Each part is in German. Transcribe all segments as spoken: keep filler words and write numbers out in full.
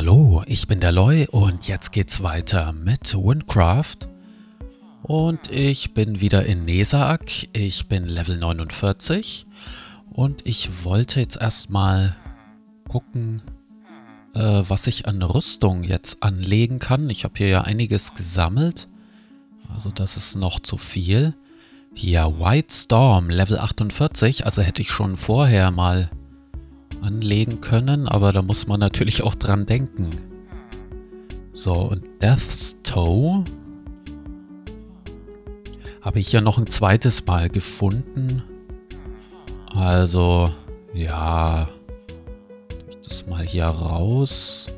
Hallo, ich bin der Loi und jetzt geht's weiter mit Windcraft. Und ich bin wieder in Nesaak. Ich bin Level neunundvierzig und ich wollte jetzt erstmal gucken, äh, was ich an Rüstung jetzt anlegen kann. Ich habe hier ja einiges gesammelt, also das ist noch zu viel. Hier, White Storm, Level achtundvierzig, also hätte ich schon vorher mal anlegen können, aber da muss man natürlich auch dran denken. So, und Death's Toe habe ich ja noch ein zweites Mal gefunden. Also, ja, tue ich das mal hier raus.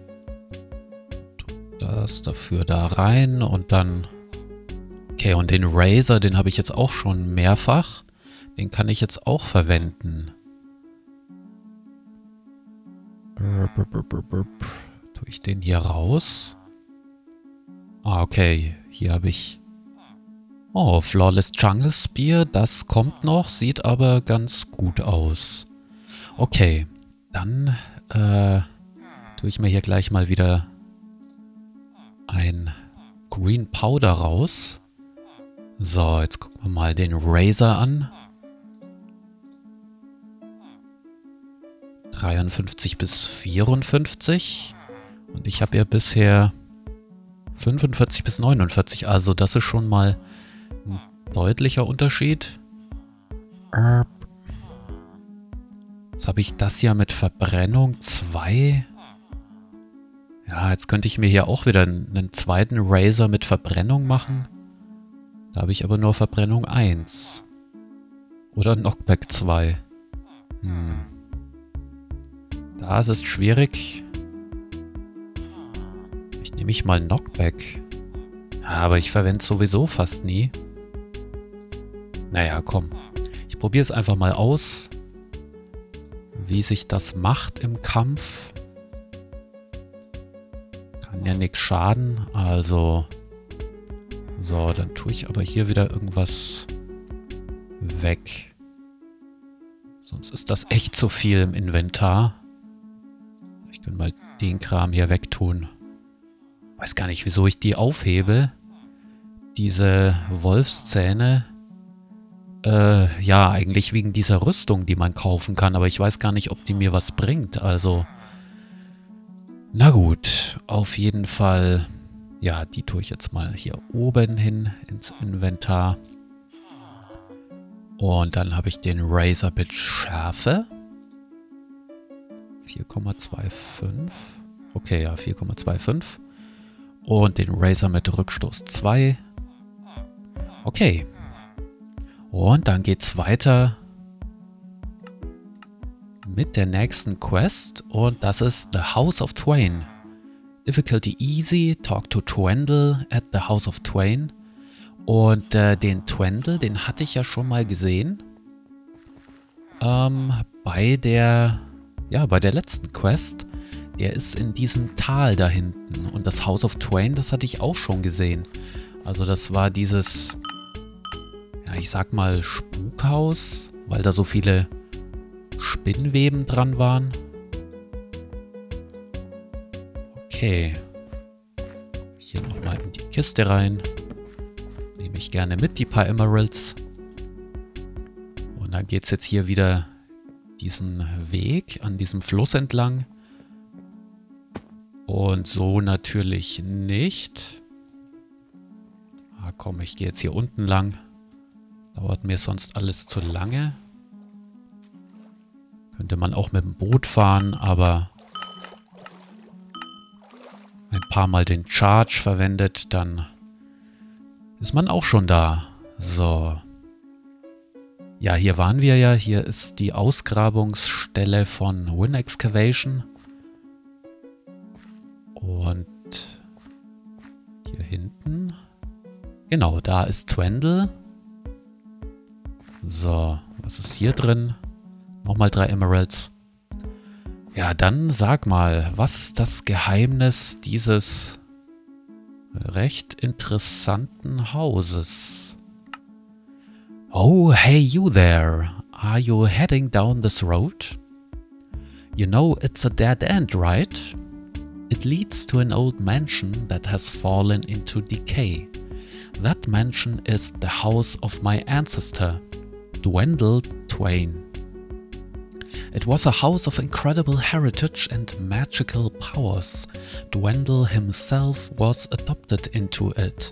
Das dafür da rein und dann... Okay, und den Razor, den habe ich jetzt auch schon mehrfach. Den kann ich jetzt auch verwenden. Tue ich den hier raus? Ah, okay. Hier habe ich... Oh, Flawless Jungle Spear. Das kommt noch, sieht aber ganz gut aus. Okay, dann äh, tue ich mir hier gleich mal wieder ein Green Powder raus. So, jetzt gucken wir mal den Razor an. dreiundfünfzig bis vierundfünfzig. Und ich habe ja bisher fünfundvierzig bis neunundvierzig. Also das ist schon mal ein deutlicher Unterschied. Jetzt habe ich das ja mit Verbrennung zwei. Ja, jetzt könnte ich mir hier auch wieder einen zweiten Razor mit Verbrennung machen. Da habe ich aber nur Verbrennung eins. Oder Knockback zwei. Hm. Da ist es schwierig. Ich nehme ich mal Knockback. Aber ich verwende es sowieso fast nie. Naja, komm. Ich probiere es einfach mal aus, wie sich das macht im Kampf. Kann ja nichts schaden. Also... So, dann tue ich aber hier wieder irgendwas weg. Sonst ist das echt zu viel im Inventar. Ich könnte mal den Kram hier wegtun. Weiß gar nicht, wieso ich die aufhebe. Diese Wolfszähne. Äh, ja, eigentlich wegen dieser Rüstung, die man kaufen kann. Aber ich weiß gar nicht, ob die mir was bringt. Also, na gut. Auf jeden Fall... Ja, die tue ich jetzt mal hier oben hin ins Inventar. Und dann habe ich den Razor mit Schärfe. vier Komma fünfundzwanzig. Okay, ja, vier Komma fünfundzwanzig. Und den Razor mit Rückstoß zwei. Okay. Und dann geht's weiter mit der nächsten Quest. Und das ist The House of Twain. Difficulty easy, talk to Twendle at the House of Twain. Und äh, den Twendle, den hatte ich ja schon mal gesehen. Ähm, bei der, ja, bei der letzten Quest. Der ist in diesem Tal da hinten. Und das House of Twain, das hatte ich auch schon gesehen. Also das war dieses, ja, ich sag mal Spukhaus, weil da so viele Spinnweben dran waren. Okay. Hier nochmal in die Kiste rein. Nehme ich gerne mit, die paar Emeralds. Und dann geht es jetzt hier wieder diesen Weg an diesem Fluss entlang. Und so natürlich nicht. Ah komm, ich gehe jetzt hier unten lang. Dauert mir sonst alles zu lange. Könnte man auch mit dem Boot fahren, aber... ein paar Mal den Charge verwendet, dann ist man auch schon da. So. Ja, hier waren wir ja. Hier ist die Ausgrabungsstelle von Win Excavation. Und hier hinten. Genau, da ist Twendle. So, was ist hier drin? Nochmal drei Emeralds. Ja, dann sag mal, was ist das Geheimnis dieses recht interessanten Hauses? Oh, hey you there. Are you heading down this road? You know it's a dead end, right? It leads to an old mansion that has fallen into decay. That mansion is the house of my ancestor, Dwendal Twain. It was a house of incredible heritage and magical powers. Dwendal himself was adopted into it.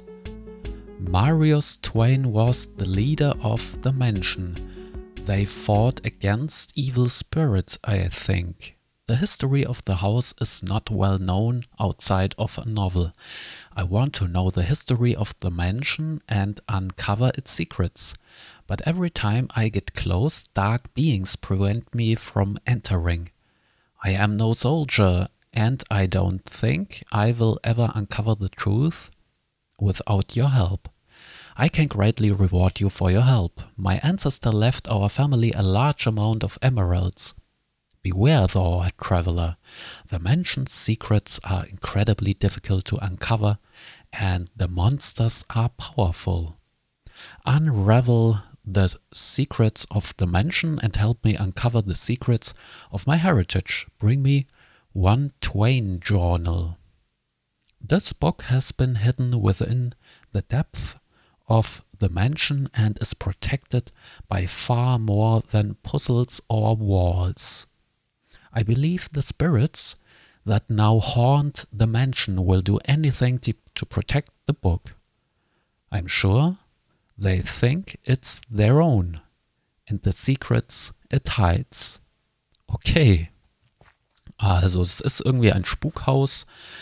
Marius Twain was the leader of the mansion. They fought against evil spirits, I think. The history of the house is not well known outside of a novel. I want to know the history of the mansion and uncover its secrets. But every time I get close, dark beings prevent me from entering. I am no soldier, and I don't think I will ever uncover the truth without your help. I can greatly reward you for your help. My ancestor left our family a large amount of emeralds. Beware though, traveler. The mansion's secrets are incredibly difficult to uncover, and the monsters are powerful. Unravel the secrets of the mansion and help me uncover the secrets of my heritage. Bring me one Twain journal. This book has been hidden within the depth of the mansion and is protected by far more than puzzles or walls. I believe the spirits that now haunt the mansion will do anything to, to protect the book. I'm sure they think it's their own and the secrets it hides. Okay, also es ist irgendwie ein Spukhaus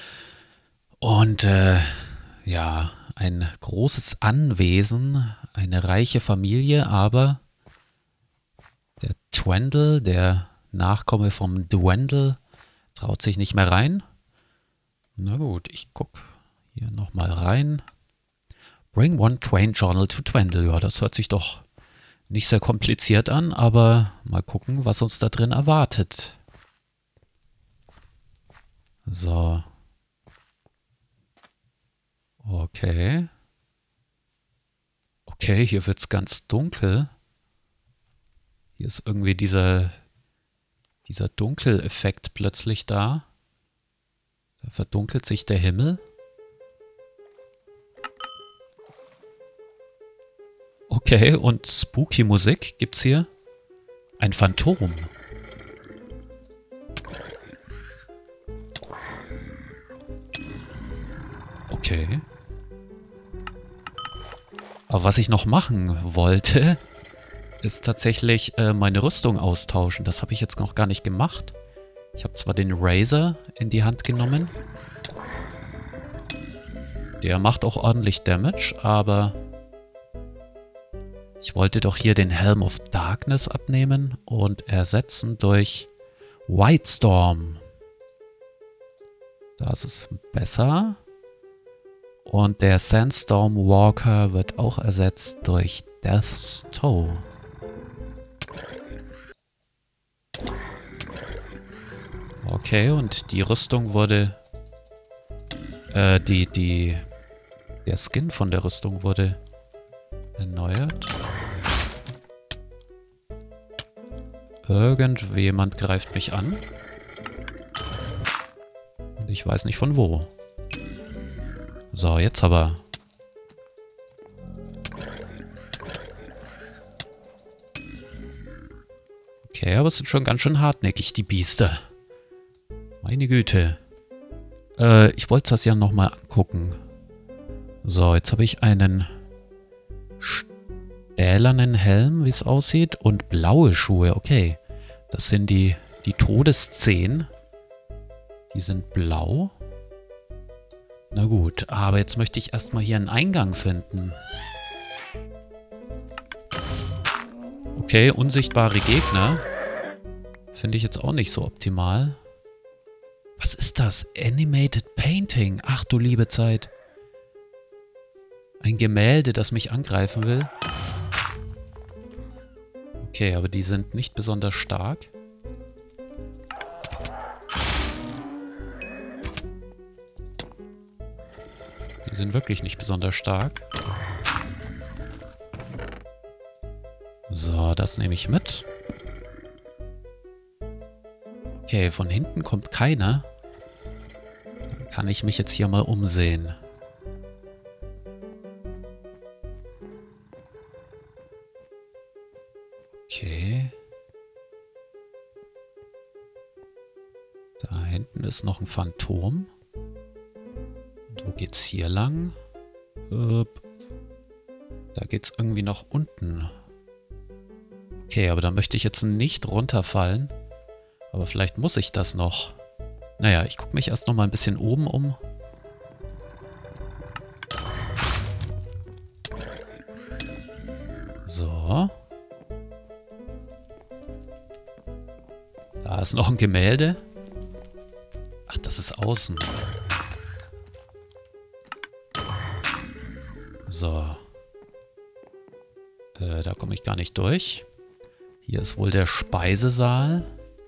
und äh, ja, ein großes Anwesen, eine reiche Familie, aber der Twendal, der Nachkomme vom Dwendal, traut sich nicht mehr rein. Na gut, ich gucke hier nochmal rein. Bring one Twain Journal to Dwendal. Ja, das hört sich doch nicht sehr kompliziert an, aber mal gucken, was uns da drin erwartet. So. Okay. Okay, hier wird es ganz dunkel. Hier ist irgendwie dieser, dieser Dunkeleffekt plötzlich da. Da verdunkelt sich der Himmel. Okay, und spooky Musik gibt's hier. Ein Phantom. Okay. Aber was ich noch machen wollte, ist tatsächlich äh, meine Rüstung austauschen. Das habe ich jetzt noch gar nicht gemacht. Ich habe zwar den Razor in die Hand genommen. Der macht auch ordentlich Damage, aber ich wollte doch hier den Helm of Darkness abnehmen und ersetzen durch White Storm. Das ist besser. Und der Sandstorm Walker wird auch ersetzt durch Death's Toe. Okay, und die Rüstung wurde... Äh, die, die... Der Skin von der Rüstung wurde erneuert. Irgendjemand greift mich an. Und ich weiß nicht von wo. So, jetzt aber. Okay, aber es sind schon ganz schön hartnäckig, die Biester. Meine Güte. Äh, ich wollte das ja nochmal angucken. So, jetzt habe ich einen stählernen Helm, wie es aussieht, und blaue Schuhe. Okay, das sind die, die Todeszehen. Die sind blau. Na gut, aber jetzt möchte ich erstmal hier einen Eingang finden. Okay, unsichtbare Gegner. Finde ich jetzt auch nicht so optimal. Was ist das? Animated Painting. Ach du liebe Zeit. Ein Gemälde, das mich angreifen will. Okay, aber die sind nicht besonders stark. Die sind wirklich nicht besonders stark. So, das nehme ich mit. Okay, von hinten kommt keiner. kann ich mich jetzt hier mal umsehen. Okay. Da hinten ist noch ein Phantom. Und wo geht's hier lang? Upp. Da geht's irgendwie nach unten. Okay, aber da möchte ich jetzt nicht runterfallen. Aber vielleicht muss ich das noch. Naja, ich gucke mich erst noch mal ein bisschen oben um. So. Da ist noch ein Gemälde. Ach, das ist außen. So. Äh, da komme ich gar nicht durch. Hier ist wohl der Speisesaal.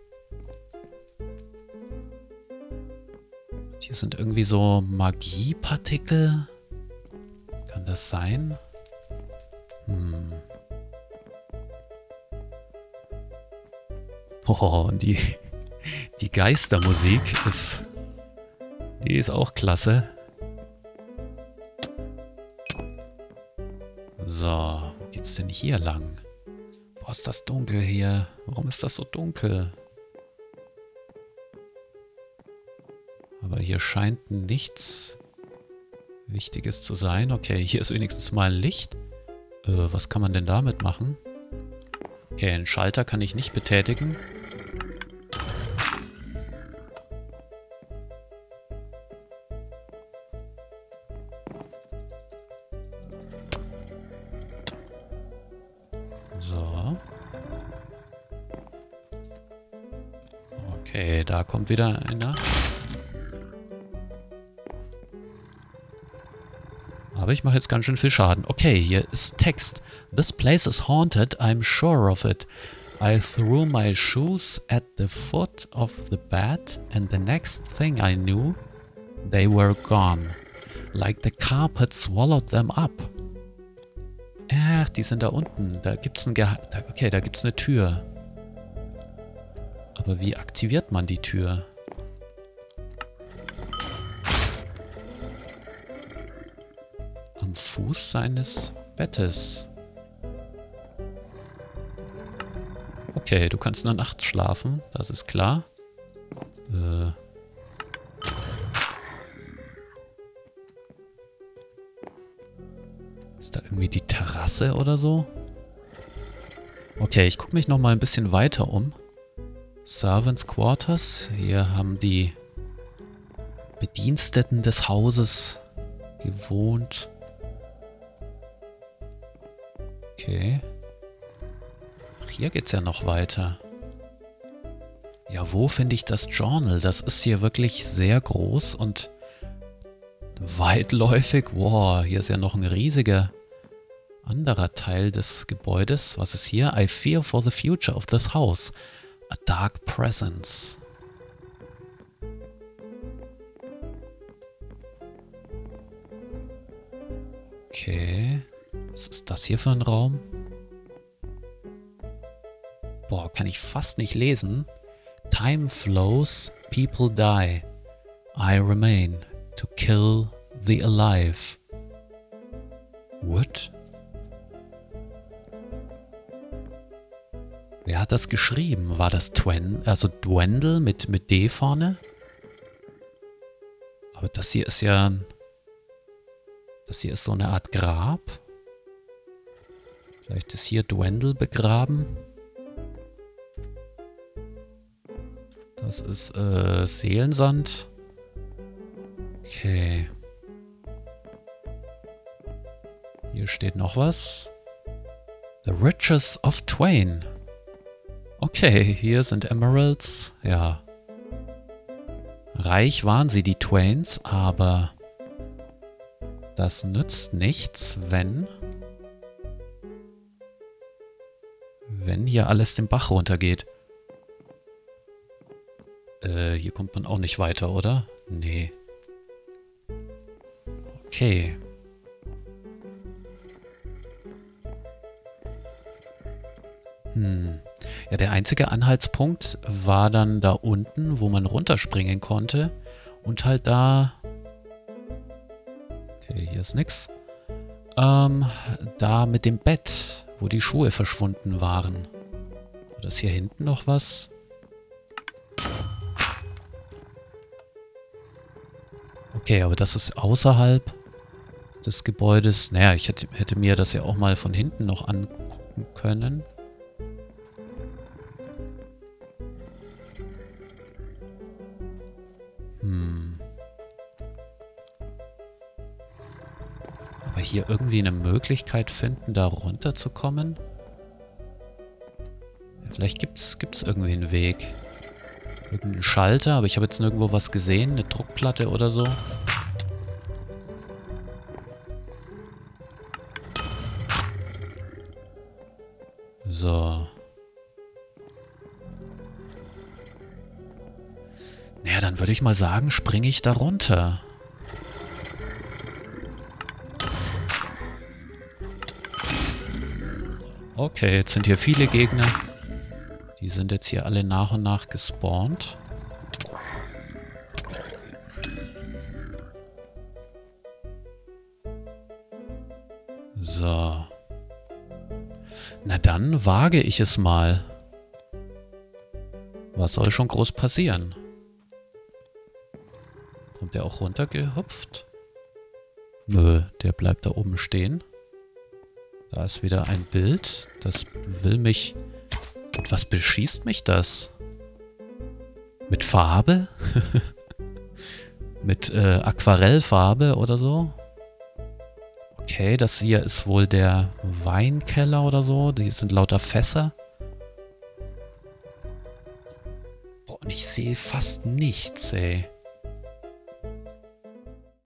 Hier sind irgendwie so Magiepartikel. Kann das sein? Hm. Oh, und die, die Geistermusik ist, die ist auch klasse. So, wo geht's denn hier lang? Boah, ist das dunkel hier. Warum ist das so dunkel? Aber hier scheint nichts Wichtiges zu sein. Okay, hier ist wenigstens mal ein Licht. Äh, was kann man denn damit machen? Okay, einen Schalter kann ich nicht betätigen. So. Okay, da kommt wieder einer. Aber ich mache jetzt ganz schön viel Schaden. Okay, hier ist Text. This place is haunted, I'm sure of it. I threw my shoes at the foot of the bed and the next thing I knew, they were gone. Like the carpet swallowed them up. Ach, die sind da unten. Da gibt's ein Gehe- da, Okay, da gibt's eine Tür. Aber wie aktiviert man die Tür? Am Fuß seines Bettes. Okay, du kannst nur nachts schlafen, das ist klar. Äh. Ist da irgendwie die Terrasse oder so? Okay, ich gucke mich noch mal ein bisschen weiter um. Servants Quarters. Hier haben die Bediensteten des Hauses gewohnt. Okay. Ach, hier geht's ja noch weiter. Ja, wo finde ich das Journal? Das ist hier wirklich sehr groß und weitläufig. Wow, hier ist ja noch ein riesiger anderer Teil des Gebäudes. Was ist hier? I fear for the future of this house. A dark presence. Okay. Was ist das hier für ein Raum? Boah, kann ich fast nicht lesen. Time flows, people die. I remain to kill the alive. What? Wer hat das geschrieben? War das Twen, also Dwendel mit, mit D vorne? Aber das hier ist ja... Das hier ist so eine Art Grab. Vielleicht ist hier Dwendel begraben. Das ist äh, Seelensand. Okay. Hier steht noch was. The Riches of Twain. Okay, hier sind Emeralds. Ja. Reich waren sie, die Twains, aber das nützt nichts, wenn... Wenn hier alles den Bach runtergeht. Äh, hier kommt man auch nicht weiter, oder? Nee. Okay. Hm. Ja, der einzige Anhaltspunkt war dann da unten, wo man runterspringen konnte. Und halt da... Okay, hier ist nix. Ähm, da mit dem Bett, wo die Schuhe verschwunden waren. Oder ist hier hinten noch was? Okay, aber das ist außerhalb des Gebäudes. Naja, ich hätte, hätte mir das ja auch mal von hinten noch angucken können. Hm. Aber hier irgendwie eine Möglichkeit finden, da runterzukommen? Ja, vielleicht gibt's, gibt's irgendwie einen Weg. Irgendeinen Schalter, aber ich habe jetzt nirgendwo was gesehen. Eine Druckplatte oder so. So. Naja, dann würde ich mal sagen, springe ich da runter. Okay, jetzt sind hier viele Gegner. Die sind jetzt hier alle nach und nach gespawnt. So. Na dann wage ich es mal. Was soll schon groß passieren? Kommt der auch runtergehüpft? Nö, der bleibt da oben stehen. Da ist wieder ein Bild. Das will mich... Und was beschießt mich das? Mit Farbe? Mit äh, Aquarellfarbe oder so? Okay, das hier ist wohl der Weinkeller oder so. Hier sind lauter Fässer. Boah, und ich sehe fast nichts, ey.